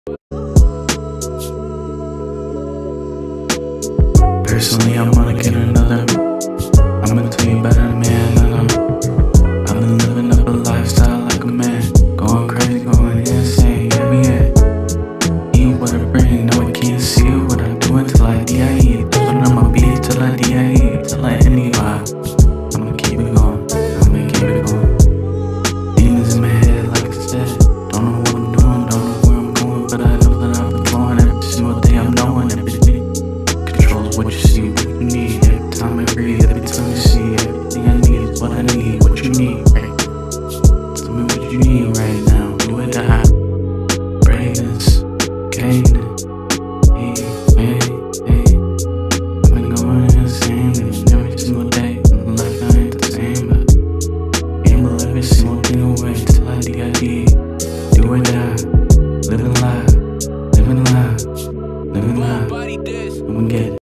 Personally, I wanna get another. I'ma tell you about a man that I've been living up a lifestyle like a man. Going crazy, going insane, yeah. Eat what I bring, no I can't see what I do until I D.I.E. Put on my beat till I D.I.E. Till I end the vibe. I'ma keep it going, I'ma keep it going. Demons in my head, like I said. Don't know what I'm doing, don't know where I'm going, but I know that I've been flowing every single day. I'm knowing everything controls what you see, what you need. Every time I breathe, every time you see, everything I need is what I need, what you need, right? Tell me what you need right now. Do it die. Bravest, cadence, hey, hey, hey. I've been going insane, living every single day. Life I ain't the same, but gamble every single thing away till I D.I.E. Do it die. Living life, living life, living life. I'ma get it.